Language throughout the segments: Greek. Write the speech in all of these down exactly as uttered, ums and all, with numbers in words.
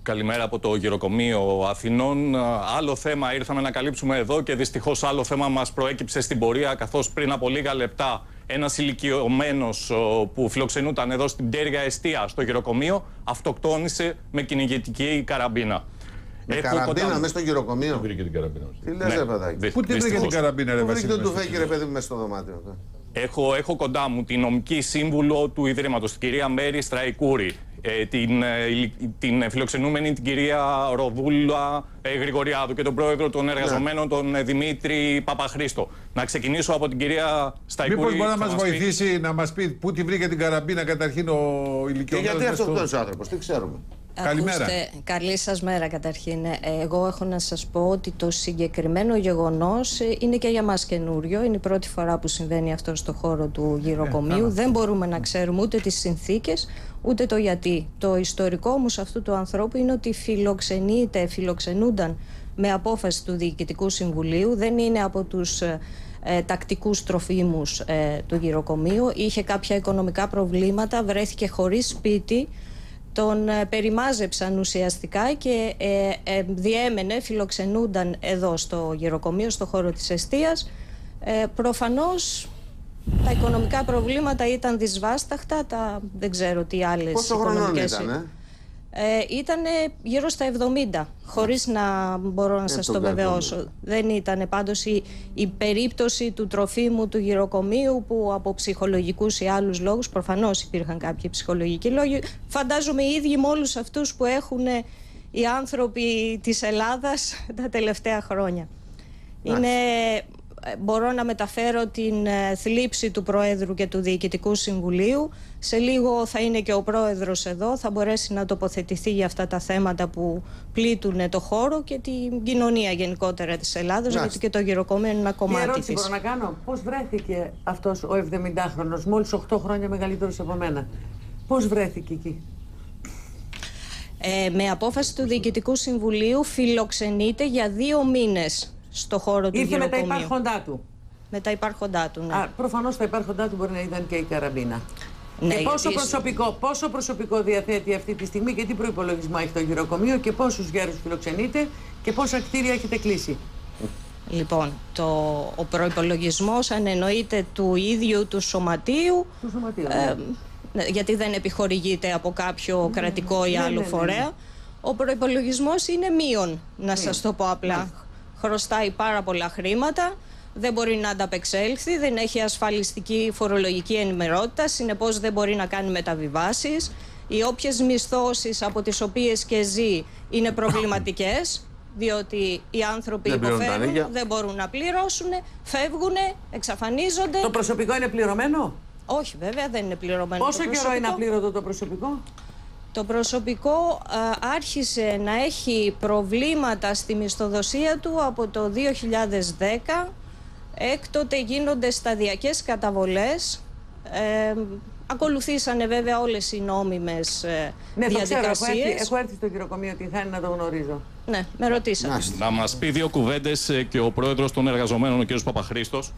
Καλημέρα από το Γεροκομείο Αθηνών. Άλλο θέμα ήρθαμε να καλύψουμε εδώ και δυστυχώς άλλο θέμα μας προέκυψε στην πορεία, καθώς πριν από λίγα λεπτά ένας ηλικιωμένος που φιλοξενούταν εδώ στην πτέρυγα εστία στο Γεροκομείο αυτοκτόνησε με κυνηγητική καραμπίνα. Με Έχω καραμπίνα κοντά... μέσα στο Γεροκομείο. Πού βρήκε την καραμπίνα? Τι λες, ρε παιδάκι? Πού την βρήκε την καραμπίνα, ρε Βασίλη? Πού βρήκε το τουφέκι, ρε παιδί μου, μέσα στο δωμάτιο? Έχω, έχω κοντά μου την νομική σύμβουλο του Ιδρύματος, την κυρία Μέρη Στραϊκούρη. Ε, την, ε, την φιλοξενούμενη την κυρία Ροδούλα ε, Γρηγοριάδου και τον πρόεδρο των εργαζομένων, ναι. τον ε, Δημήτρη Παπαχρήστο. Να ξεκινήσω από την κυρία Σταϊκούρη. Μήπως μπορεί να μας βοηθήσει πει... να μας πει πού τη βρήκε την καραμπίνα καταρχήν ο ηλικιωμένος? Και γιατί αυτοκτόνησε ο άνθρωπος, τι ξέρουμε. Καλημέρα. Ακούστε, καλή σας μέρα καταρχήν. Εγώ έχω να σας πω ότι το συγκεκριμένο γεγονός είναι και για μας καινούριο. Είναι η πρώτη φορά που συμβαίνει αυτό στο χώρο του Γεροκομείου. Ε, Δεν μπορούμε να ξέρουμε ούτε τις συνθήκες, ούτε το γιατί. Το ιστορικό όμως αυτού του ανθρώπου είναι ότι φιλοξενείται, φιλοξενούνταν με απόφαση του Διοικητικού Συμβουλίου. Δεν είναι από τους ε, τακτικούς τροφίμους ε, του Γεροκομείου. Είχε κάποια οικονομικά προβλήματα, βρέθηκε χωρίς σπίτι. Τον ε, περιμάζεψαν ουσιαστικά και ε, ε, διέμενε, φιλοξενούνταν εδώ στο Γεροκομείο, στο χώρο της εστίας. Ε, προφανώς τα οικονομικά προβλήματα ήταν δυσβάσταχτα, τα, δεν ξέρω τι άλλες Πόσο οικονομικές... Πόσο χρονών ήταν, ε? Ήταν γύρω στα εβδομήντα, χωρίς να μπορώ να σας το βεβαιώσω. Δεν ήταν πάντως η, η περίπτωση του τροφίμου του Γεροκομείου που από ψυχολογικούς ή άλλους λόγους, προφανώς υπήρχαν κάποιοι ψυχολογικοί λόγοι, φαντάζομαι οι ίδιοι με όλους αυτούς που έχουν οι άνθρωποι της Ελλάδας τα τελευταία χρόνια. Είναι... Μπορώ να μεταφέρω την θλίψη του Προέδρου και του Διοικητικού Συμβουλίου. Σε λίγο θα είναι και ο Πρόεδρος εδώ, θα μπορέσει να τοποθετηθεί για αυτά τα θέματα που πλήττουν το χώρο και την κοινωνία γενικότερα της Ελλάδας, γιατί και το Γεροκομείο είναι ένα κομμάτι της. Τι ερώτηση μπορώ να κάνω? Πώς βρέθηκε αυτός ο εβδομηντάχρονος, μόλις οκτώ χρόνια μεγαλύτερος από μένα? Πώς βρέθηκε εκεί? Ε, με απόφαση του Διοικητικού Συμβουλίου φιλοξενείται για δύο μήνες στο χώρο του Ήρθε Γεροκομείου. με τα υπάρχοντά του. Με τα υπάρχοντά του, ναι. Α, προφανώς τα υπάρχοντά του μπορεί να ήταν και η καραμπίνα. Ναι, και πόσο, γιατί... προσωπικό, πόσο προσωπικό διαθέτει αυτή τη στιγμή και τι προϋπολογισμό έχει το Γεροκομείο και πόσους γέρους φιλοξενείτε και πόσα κτίρια έχετε κλείσει? Λοιπόν, το, ο προϋπολογισμός, αν εννοείται του ίδιου του σωματείου, του σωματείου ε, ναι. γιατί δεν επιχορηγείται από κάποιο ναι, κρατικό ή ναι, άλλο ναι, ναι, φορέα, ναι. ο προϋπολογισμός είναι μείον, να ναι. σας το πω απλά. Ναι. Χρωστάει πάρα πολλά χρήματα, δεν μπορεί να ανταπεξέλθει, δεν έχει ασφαλιστική φορολογική ενημερότητα, συνεπώς δεν μπορεί να κάνει μεταβιβάσεις. Οι όποιες μισθώσεις από τις οποίες και ζει είναι προβληματικές, διότι οι άνθρωποι δεν υποφέρουν, δεν μπορούν να πληρώσουν, φεύγουν, εξαφανίζονται. Το προσωπικό είναι πληρωμένο? Όχι, βέβαια δεν είναι πληρωμένο. Πόσο καιρό είναι απλήρωτο το προσωπικό? Το προσωπικό α, άρχισε να έχει προβλήματα στη μισθοδοσία του από το δύο χιλιάδες δέκα. Έκτοτε γίνονται σταδιακές καταβολές. Ε, ακολουθήσανε βέβαια όλες οι νόμιμες ε, ναι, διαδικασίες. Το ξέρω, έχω έρθει, έχω έρθει στο Γεροκομείο, την χάνει να το γνωρίζω. Ναι, με ρωτήσατε. Να, να μας πει δύο κουβέντες και ο πρόεδρος των εργαζομένων, ο κ. Παπαχρήστος.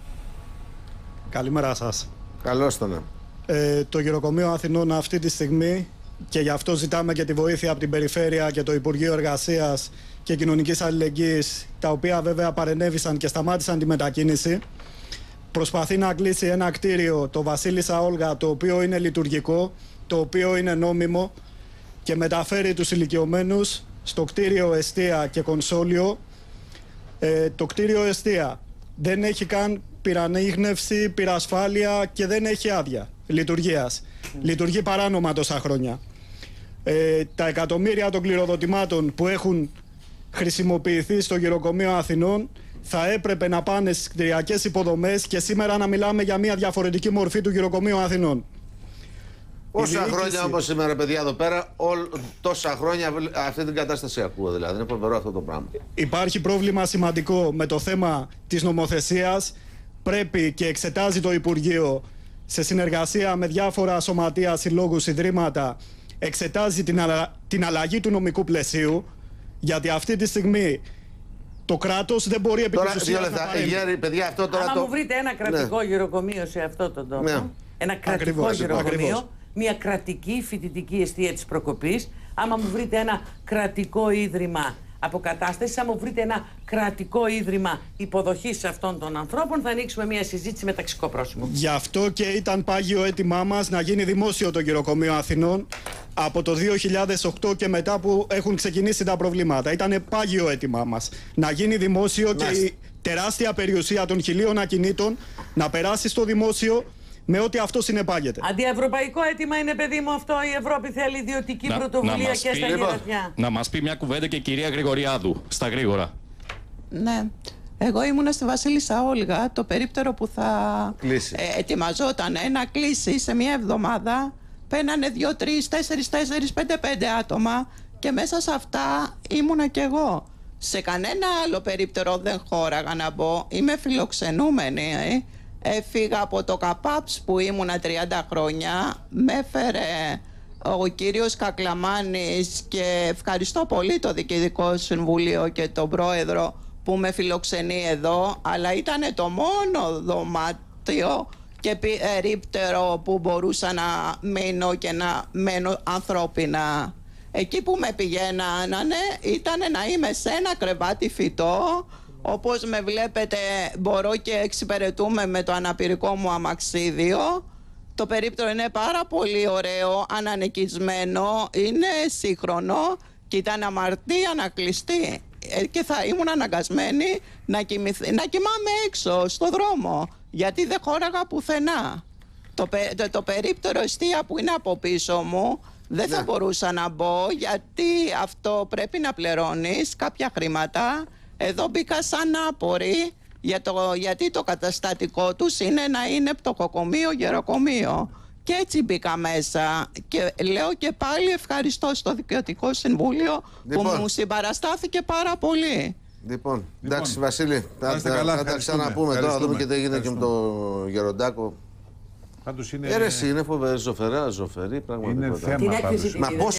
Καλημέρα σας. Καλώς τον. Ε, το Γεροκομείο Αθηνών αυτή τη στιγμή, και γι' αυτό ζητάμε και τη βοήθεια από την Περιφέρεια και το Υπουργείο Εργασίας και Κοινωνικής Αλληλεγγύης, τα οποία βέβαια παρενέβησαν και σταμάτησαν τη μετακίνηση, προσπαθεί να κλείσει ένα κτίριο, το Βασίλισσα Όλγα, το οποίο είναι λειτουργικό, το οποίο είναι νόμιμο, και μεταφέρει τους ηλικιωμένους στο κτίριο εστία και κονσόλιο. Ε, το κτίριο εστία δεν έχει καν πυρανίγνευση, πυρασφάλεια και δεν έχει άδεια λειτουργίας. Mm. Λειτουργεί παράνομα τόσα χρόνια. Ε, τα εκατομμύρια των κληροδοτημάτων που έχουν χρησιμοποιηθεί στο Γεροκομείο Αθηνών θα έπρεπε να πάνε στις κτηριακές υποδομές και σήμερα να μιλάμε για μια διαφορετική μορφή του Γεροκομείου Αθηνών. Όσα διοίκηση... χρόνια όπως σήμερα, παιδιά, εδώ πέρα, όλ, τόσα χρόνια αυτή την κατάσταση ακούω, δηλαδή. Είναι φοβερό αυτό το πράγμα. Υπάρχει πρόβλημα σημαντικό με το θέμα της νομοθεσίας. Πρέπει και εξετάζει το Υπουργείο σε συνεργασία με διάφορα σωματεία, συλλόγους, ιδρύματα, εξετάζει την, αλα... την αλλαγή του νομικού πλαισίου, γιατί αυτή τη στιγμή το κράτος δεν μπορεί επί της ουσίας να παρέμβει. Παιδιά, αυτό τώρα άμα το... μου βρείτε ένα κρατικό ναι. Γεροκομείο σε αυτό το τόπο, ναι. ένα κρατικό ακριβώς, γεροκομείο, ακριβώς. μια κρατική φοιτητική εστία της Προκοπής, άμα μου βρείτε ένα κρατικό ίδρυμα αποκατάστασης, άμα μου βρείτε ένα κρατικό ίδρυμα υποδοχής αυτών των ανθρώπων, θα ανοίξουμε μια συζήτηση με ταξικό πρόσημο. Γι' αυτό και ήταν πάγιο αίτημά μας να γίνει δημόσιο το γυροκομείο Αθηνών από το δύο χιλιάδες οκτώ και μετά που έχουν ξεκινήσει τα προβλήματα. Ήταν πάγιο αίτημά μας να γίνει δημόσιο και η τεράστια περιουσία των χιλίων ακινήτων να περάσει στο δημόσιο με ό,τι αυτό συνεπάγεται. Αντιευρωπαϊκό αίτημα είναι, παιδί μου, αυτό. Η Ευρώπη θέλει ιδιωτική Να- πρωτοβουλία να και μας στα πει- γερατιά. Να μας πει μια κουβέντα και η κυρία Γρηγοριάδου, στα γρήγορα. Ναι. Εγώ ήμουνα στη Βασίλισσα Όλγα, το περίπτερο που θα Κλείσει. ε, ετοιμαζόταν να κλείσει σε μια εβδομάδα. Παίρνανε δύο, τρεις, τέσσερις, τέσσερις, πέντε, πέντε άτομα και μέσα σε αυτά ήμουνα κι εγώ. Σε κανένα άλλο περίπτερο δεν χώραγα να μπω. Είμαι φιλοξενούμενη. Ε. Έφυγα από το ΚΑΠΑΠΣ που ήμουνα τριάντα χρόνια. Με έφερε ο κύριος Κακλαμάνης και ευχαριστώ πολύ το Διοικητικό Συμβούλιο και τον Πρόεδρο που με φιλοξενεί εδώ, αλλά ήταν το μόνο δωμάτιο και περίπτερο που μπορούσα να μείνω και να μένω ανθρώπινα. Εκεί που με πηγαίνανε ήταν να είμαι σε ένα κρεβάτι φυτό. Όπως με βλέπετε μπορώ και εξυπηρετούμε με το αναπηρικό μου αμαξίδιο. Το περίπτερο είναι πάρα πολύ ωραίο, ανανεκισμένο, είναι σύγχρονο και ήταν αμαρτία να κλειστεί. Ε, και θα ήμουν αναγκασμένη να, κοιμηθ... να κοιμάμαι έξω στο δρόμο, γιατί δεν χώραγα πουθενά. Το, πε... το, το περίπτερο εστία που είναι από πίσω μου δεν θα Ναι. μπορούσα να μπω, γιατί αυτό πρέπει να πληρώνεις κάποια χρήματα. Εδώ μπήκα σαν άπορη, για το, γιατί το καταστατικό τους είναι να είναι πτωχοκομείο, γεροκομείο. Και έτσι μπήκα μέσα και λέω και πάλι ευχαριστώ στο Δικαιωτικό Συμβούλιο Λοιπόν. που μου συμπαραστάθηκε πάρα πολύ. Λοιπόν, εντάξει Βασίλη, Να θα, είστε θα, καλά, θα τα ευχαριστούμε. ξαναπούμε τώρα, να δούμε Ευχαριστούμε. και τι έγινε και με το Γεροντάκο. Πάντως είναι, Έρεση, είναι φοβερή, ζωφερά, ζωφερή, είναι πραγματικότητα. θέμα Την έκθεση πάντως. την Μα είδατε? πώς